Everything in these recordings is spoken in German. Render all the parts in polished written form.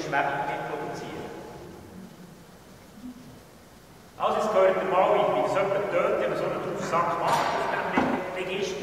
Schwebung nicht produzieren. Also jetzt gehört ihr mal, wie es jemand tönt, wenn man so einen Duftsack macht auf diesem Register.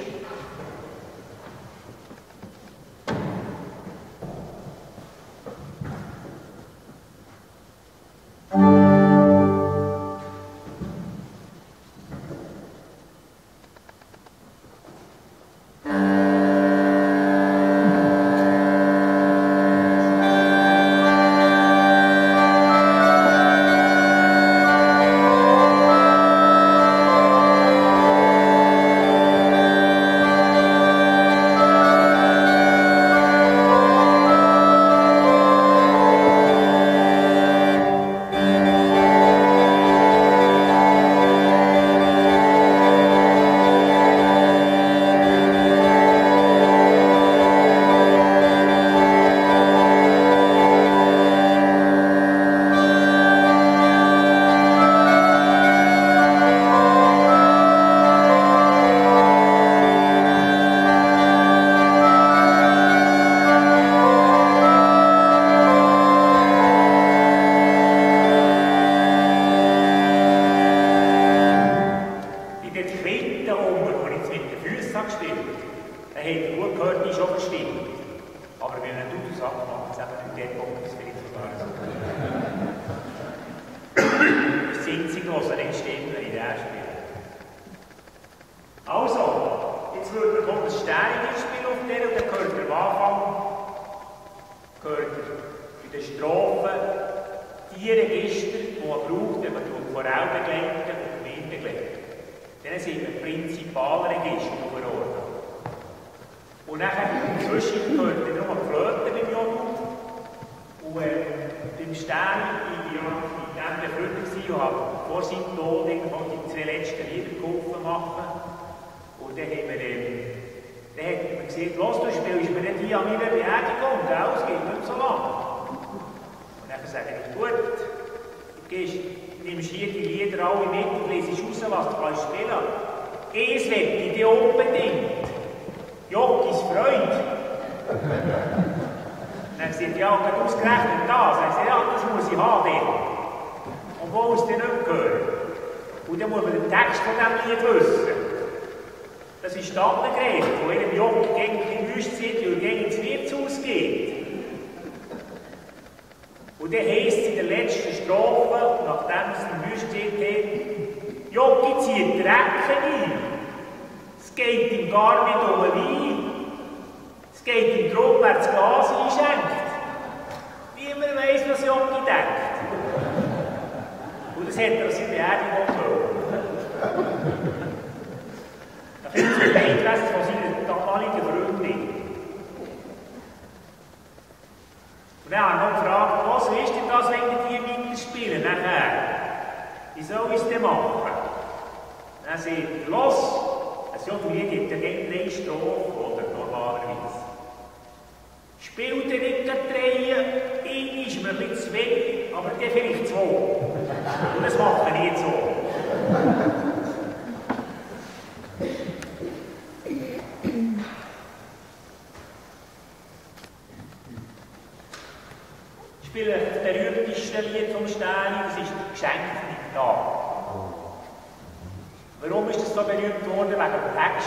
Warum ist das so berühmt worden? Wegen dem Text.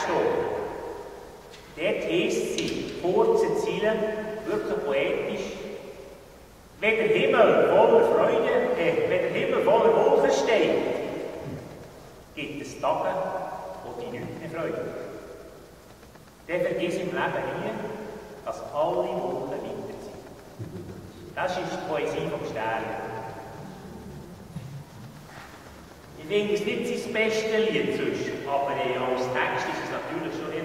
Dort heisst sie, kurze Ziele, wirklich poetisch. Wenn der Himmel voller Freude, wenn der Himmel voller Wolken steht, gibt es Tage, wo die nichts mehr freuen. Dann vergiss im Leben nie, dass alle Wolken weiter sind. Das ist die Poesie vom Stern. Ich finde es nicht sein bestes Lied sonst, aber als Text ist es natürlich schon